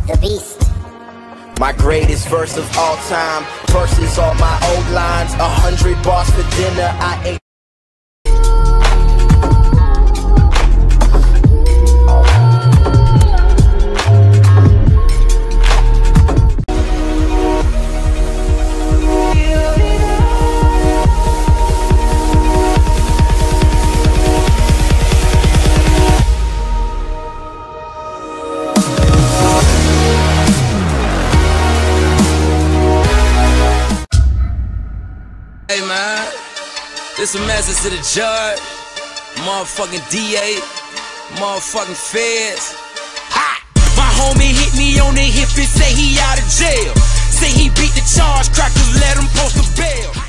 the beast. My greatest verse of all time, verses all my old lines, 100 bars for dinner, I ate. Hey man, this a message to the judge, motherfucking DA, motherfucking feds. Ha! My homie hit me on the hip and say he out of jail. Say he beat the charge, crackers let him post a bail.